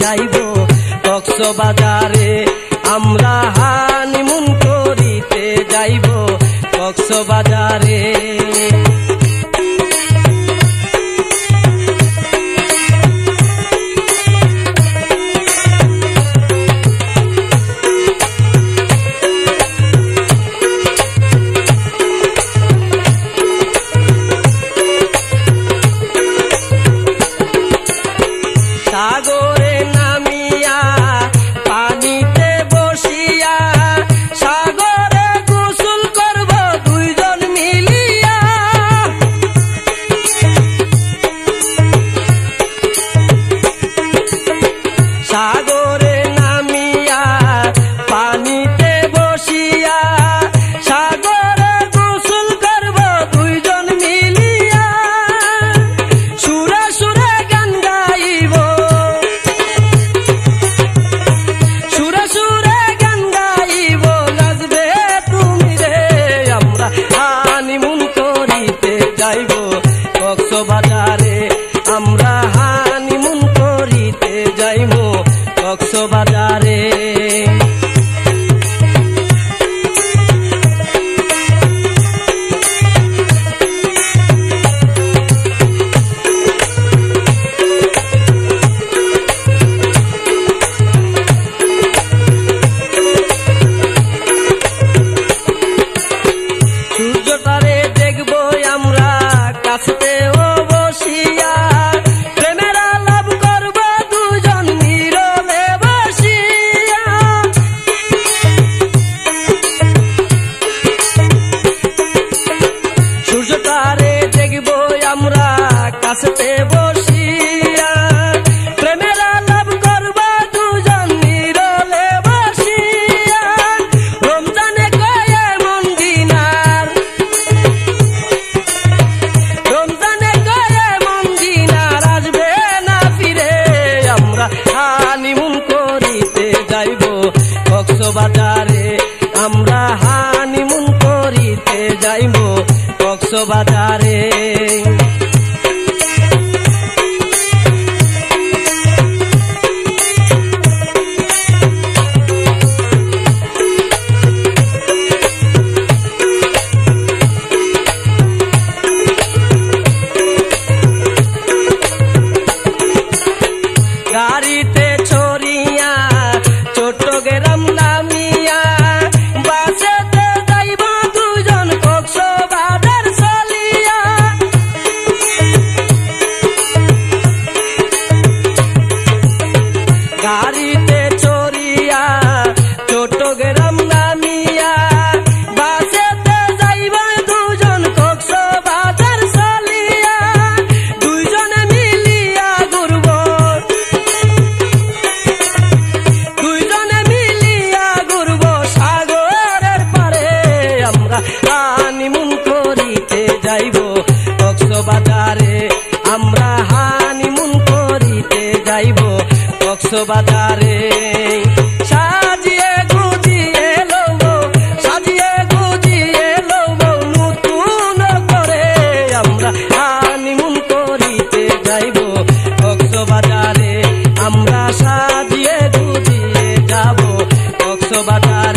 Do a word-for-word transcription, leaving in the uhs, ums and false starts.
যাইব কক্সবাজারে আমরা হানিমুন করিতে যাইব কক্সবাজারে সাগরে নামিয়া পানিতে বসিয়া সাগরে গোসল করব দুইজন মিলিয়া সাগরে নামিয়া পানিতে বসিয়া সাগরে গোসল করব দুইজন মিলিয়া সুরে সুরে গান গাইব কক্সবাজারে আমরা হানিমুন করিতে যাইব কক্সবাজারে সূর্যটারে দেখব আমরা কাছেও বসিয়া প্রেমের আলাপ করব দুজন নীরবে বসিয়া সূর্যটারে দেখব আমরা কাছেতে বসিয়া প্রেমের আলাপ করব দুজন নীরবে বসিয়া রমজানে কয়ে মন দিনার রমজানে কয়ে মন দিনার আসবে না ফিরে আমরা হানিমুন করিতে যাইব কক্সবাজারে আমরা হানিমুন করিতে যাইব কক্সবাজারে গাড়িতে চড়িয়া চট্টগ্রাম নামিয়া বাসেতে যাইব দুজন কক্সবাজার চলিয়া গাড়িতে চড়িয়া চট্টগ্রাম নামিয়া বাসেতে যাইব দুজন কক্সবাজার চলিয়া দুইজনে মিলিয়া ঘুরব দুইজনে মিলিয়া ঘুরব সাগরের পারে আমরা হানিমুন করিতে যাইব কক্সবাজারে আমরা হানিমুন করিতে যাইব কক্সবাজারে সাজিয়ে গুজিয়ে লব সাজিয়ে গুজিয়ে লব নতুন করে আমরা হানিমুন করিতে যাইব কক্সবাজারে আমরা সাজিয়ে গুজিয়ে যাব কক্সবাজারে।